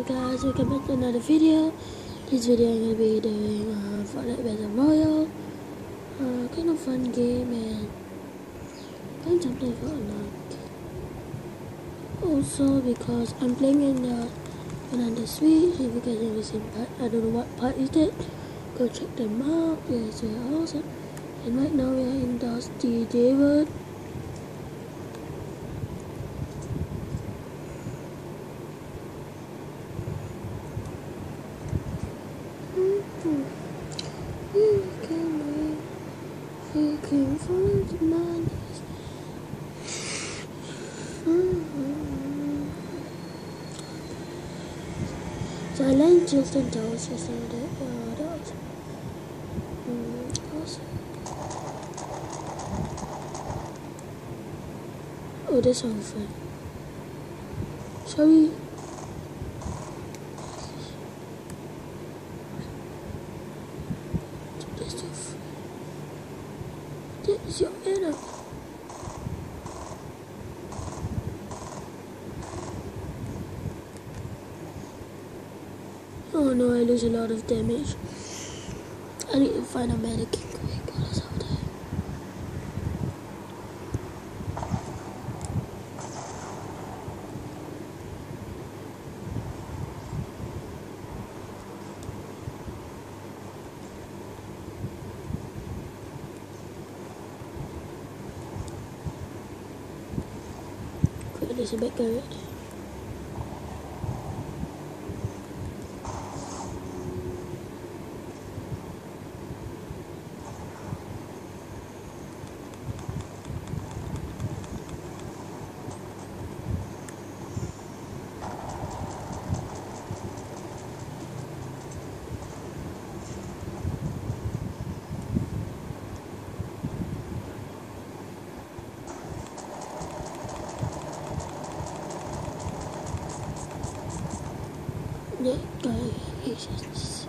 guys, welcome back to another video. This video I'm going to be doing Fortnite Battle Royale. Kind of fun game and find something for unlock. Also because I'm playing in another Switch. If you guys have seen part, I don't know what part is it. Go check them out. Yes, they are awesome. And right now we are in Dusty David. You can find the man. So I learned Justin Towers yesterday. That was awesome. Oh, this one fun. Sorry. This is your enemy. Oh no, I lose a lot of damage. I need to find a medic quick. What is out there? Quick, there's a back garage. That guy is just...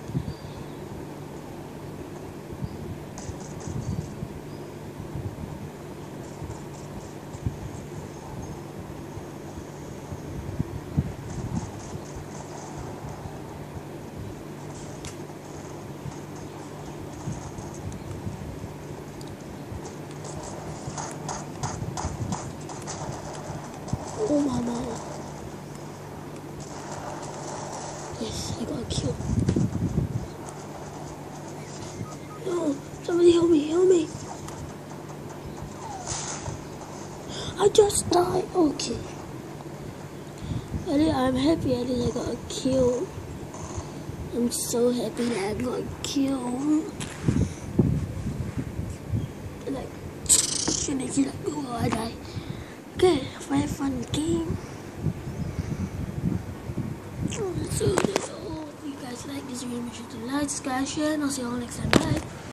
Oh mama. Yes, I got a kill. No, somebody help me, help me. I just died. Okay. I'm happy I got a kill. I'm so happy that I got a kill. Like, shouldn't you like, oh, I died. Okay, very fun game. So, if you guys like this video, make sure to like, subscribe, share, and I'll see you all next time. Bye.